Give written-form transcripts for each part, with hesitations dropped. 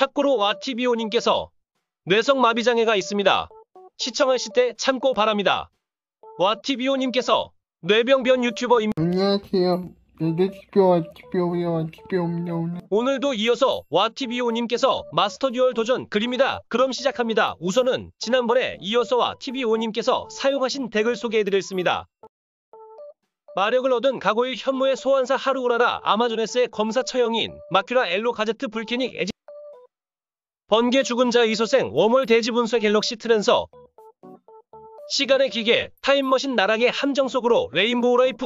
참고로 와티비오님께서 뇌성마비장애가 있습니다. 시청하실 때 참고 바랍니다. 와티비오님께서 뇌병변 유튜버입니다. 안녕하세요. 와티비오입니다. 오늘도 이어서 와티비오님께서 마스터 듀얼 도전 그립니다. 그럼 시작합니다. 우선은 지난번에 이어서 와티비오님께서 사용하신 덱을 소개해드리겠습니다. 마력을 얻은 가고일 현무의 소환사 하루우라라 아마존에스의 검사 처형인 마큐라 엘로 가제트 불케닉 에지 번개 죽은 자 이소생 웜월 대지 분쇄 갤럭시 트랜서 시간의 기계 타임머신 나락의 함정 속으로 레인보우 라이프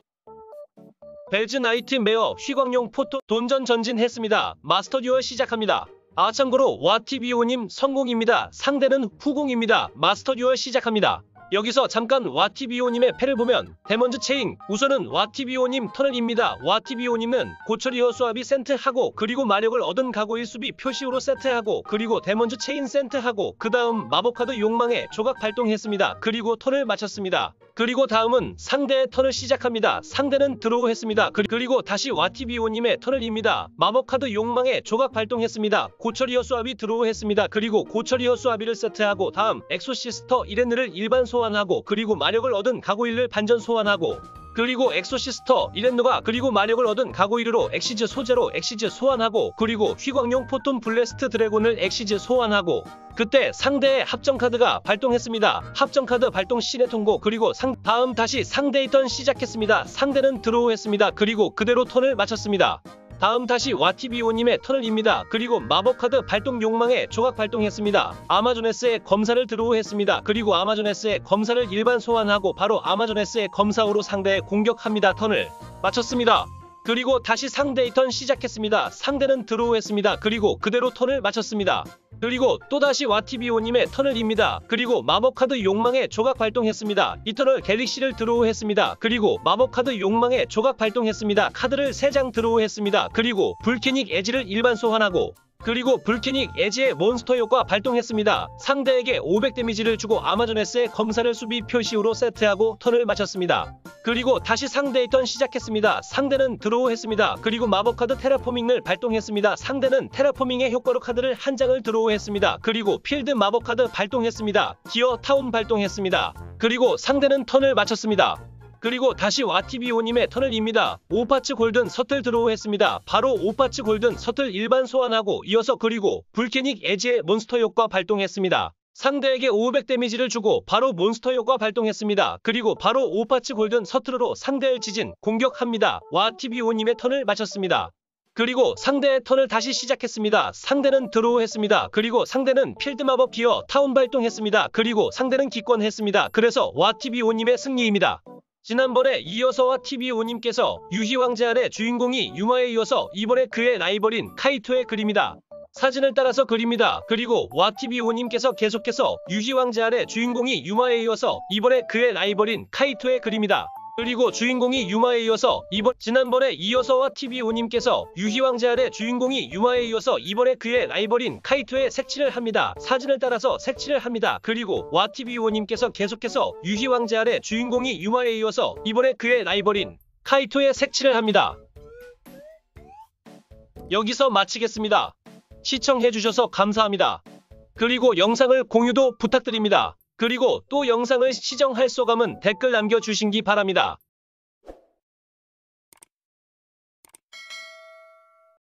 벨즈 나이트 메어 휘광용 포토 돈전 전진했습니다. 마스터 듀얼 시작합니다. 참고로 와티비오님 성공입니다. 상대는 후공입니다. 마스터 듀얼 시작합니다. 여기서 잠깐 와티비오님의 패를 보면 데몬즈 체인 우선은 와티비오님 턴을입니다. 와티비오님은 고철이어 수압이 센트하고 그리고 마력을 얻은 가고일 수비 표시우로 세트하고 그리고 데몬즈 체인 센트하고 그 다음 마법카드 욕망의 조각 발동했습니다. 그리고 턴을 마쳤습니다. 그리고 다음은 상대의 턴을 시작합니다. 상대는 드로우 했습니다. 그리고 다시 와티비오님의 턴을입니다. 마법카드 욕망의 조각 발동했습니다. 고철이어 수압이 드로우 했습니다. 그리고 고철이어 수압이를 세트하고 다음 엑소시스터 이렌느를 일반 소환하고 그리고 마력을 얻은 가고일을 반전 소환하고 그리고 엑소시스터 이렌느가 그리고 마력을 얻은 가고일으로 엑시즈 소재로 엑시즈 소환하고 그리고 휘광용 포톤 블래스트 드래곤을 엑시즈 소환하고 그때 상대의 합정카드가 발동했습니다. 합정카드 발동 시내 통보 그리고 다음 다시 상대의 턴 시작했습니다. 상대는 드로우 했습니다. 그리고 그대로 턴을 마쳤습니다. 다음 다시 와티비오님의 턴을입니다. 그리고 마법카드 발동 욕망의 조각 발동했습니다. 아마존에스의 검사를 드로우했습니다. 그리고 아마존에스의 검사를 일반 소환하고 바로 아마존에스의 검사으로 상대에 공격합니다. 턴을 마쳤습니다. 그리고 다시 상대의 턴 시작했습니다. 상대는 드로우했습니다. 그리고 그대로 턴을 마쳤습니다. 그리고 또다시 와티비오님의 턴을입니다. 그리고 마법카드 욕망의 조각 발동했습니다. 이 턴을 갤릭시를 드로우했습니다. 그리고 마법카드 욕망의 조각 발동했습니다. 카드를 3장 드로우했습니다. 그리고 불케닉 에지를 일반 소환하고 그리고 불케닉 에지의 몬스터 효과 발동했습니다. 상대에게 500 데미지를 주고 아마존에스의 검사를 수비 표시우로 세트하고 턴을 마쳤습니다. 그리고 다시 상대의 턴 시작했습니다. 상대는 드로우 했습니다. 그리고 마법카드 테라포밍을 발동했습니다. 상대는 테라포밍의 효과로 카드를 한 장을 드로우 했습니다. 그리고 필드 마법카드 발동했습니다. 기어 타운 발동했습니다. 그리고 상대는 턴을 마쳤습니다. 그리고 다시 와티비오님의 턴을입니다. 5파츠 골든 서틀 드로우했습니다. 바로 5파츠 골든 서틀 일반 소환하고 이어서 그리고 불케닉 에지의 몬스터 효과 발동했습니다. 상대에게 500 데미지를 주고 바로 몬스터 효과 발동했습니다. 그리고 바로 5파츠 골든 서틀로 상대를 지진 공격합니다. 와티비오님의 턴을 마쳤습니다. 그리고 상대의 턴을 다시 시작했습니다. 상대는 드로우했습니다. 그리고 상대는 필드 마법 기어 타운 발동했습니다. 그리고 상대는 기권했습니다. 그래서 와티비오님의 승리입니다. 지난번에 이어서 와티비오님께서 유희왕제 아래 주인공이 유마에 이어서 이번에 그의 라이벌인 카이토의 그림이다. 사진을 따라서 그립니다. 그리고 와티비오님께서 계속해서 유희왕제 아래 주인공이 유마에 이어서 이번에 그의 라이벌인 카이토의 그림이다. 그리고 주인공이 유마에 이어서 지난번에 이어서 와티비오님께서 유희왕제 아래 주인공이 유마에 이어서 이번에 그의 라이벌인 카이토의 색칠을 합니다. 사진을 따라서 색칠을 합니다. 그리고 와티비오님께서 계속해서 유희왕제 아래 주인공이 유마에 이어서 이번에 그의 라이벌인 카이토의 색칠을 합니다. 여기서 마치겠습니다. 시청해주셔서 감사합니다. 그리고 영상을 공유도 부탁드립니다. 그리고 또 영상을 시청할 소감은 댓글 남겨주시기 바랍니다.